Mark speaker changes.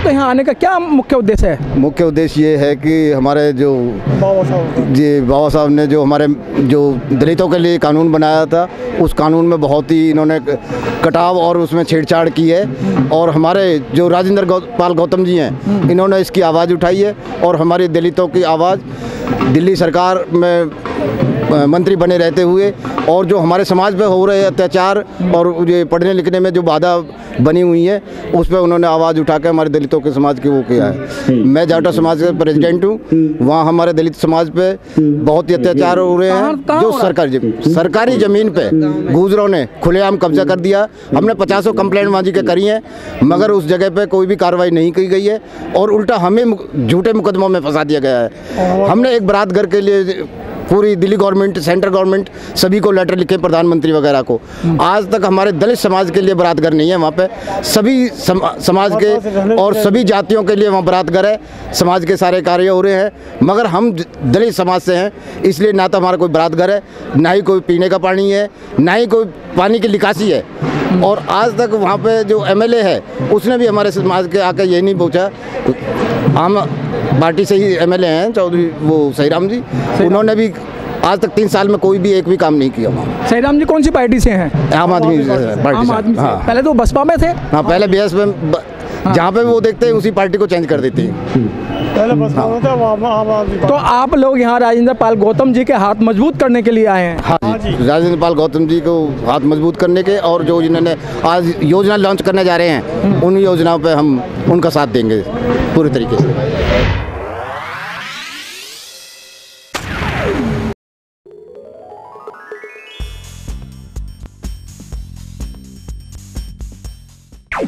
Speaker 1: आपका यहाँ आने का क्या मुख्य उद्देश्य है?
Speaker 2: मुख्य उद्देश्य ये है कि हमारे जो बाबा साहब ने जो हमारे जो दलितों के लिए कानून बनाया था, उस कानून में बहुत ही इन्होंने कटाव और उसमें छेड़छाड़ की है। और हमारे जो राजेंद्र पाल गौतम जी हैं, इन्होंने इसकी आवाज़ उठाई है और हमारी दलितों की आवाज़ दिल्ली सरकार में मंत्री बने रहते हुए और जो हमारे समाज पे हो रहे अत्याचार और ये पढ़ने लिखने में जो बाधा बनी हुई है, उस पर उन्होंने आवाज़ उठा के हमारे दलितों के समाज की वो किया है। मैं जाटा समाज का प्रेसिडेंट हूँ। वहाँ हमारे दलित समाज पे बहुत ही अत्याचार हो रहे हैं। जो सरकारी ज़मीन पे गुजरों ने खुलेआम कब्जा कर दिया। हमने 50 कंप्लेंट मांझी के करी हैं, मगर उस जगह पे कोई भी कार्रवाई नहीं की गई है और उल्टा हमें झूठे मुकदमों में फंसा दिया गया है। हमने एक बारात घर के लिए पूरी दिल्ली गवर्नमेंट, सेंट्रल गवर्नमेंट सभी को लेटर लिखे, प्रधानमंत्री वगैरह को। आज तक हमारे दलित समाज के लिए बारात घर नहीं है। वहाँ पे सभी समाज के और सभी जातियों के लिए वहाँ बारात घर है। समाज के सारे कार्य हो रहे हैं, मगर हम दलित समाज से हैं, इसलिए ना तो हमारा कोई बारात घर है, ना ही कोई पीने का पानी है, ना ही कोई पानी की निकासी है। और आज तक वहाँ पे जो MLA है, उसने भी हमारे समाज के आकर ये नहीं पूछा। हम पार्टी से ही MLA हैं, चौधरी वो सहीराम जी, उन्होंने भी आज तक 3 साल में कोई भी एक भी काम नहीं किया।
Speaker 1: सहीराम जी कौन सी पार्टी से हैं?
Speaker 2: आम आदमी पार्टी से। हाँ,
Speaker 1: पहले तो बसपा में थे।
Speaker 2: हाँ, पहले BS में, जहाँ पे भी वो देखते हैं उसी पार्टी को चेंज कर देते हैं।
Speaker 3: पहले बसपा में था, आम आदमी।
Speaker 1: तो आप लोग यहाँ राजेंद्र पाल गौतम जी के हाथ मजबूत करने के लिए आए हैं?
Speaker 2: हाँ जी, राजेंद्र पाल गौतम जी को हाथ मजबूत करने के, और जो इन्होंने आज योजना लॉन्च करने जा रहे हैं, उन योजनाओं पे हम उनका साथ देंगे पूरे तरीके से।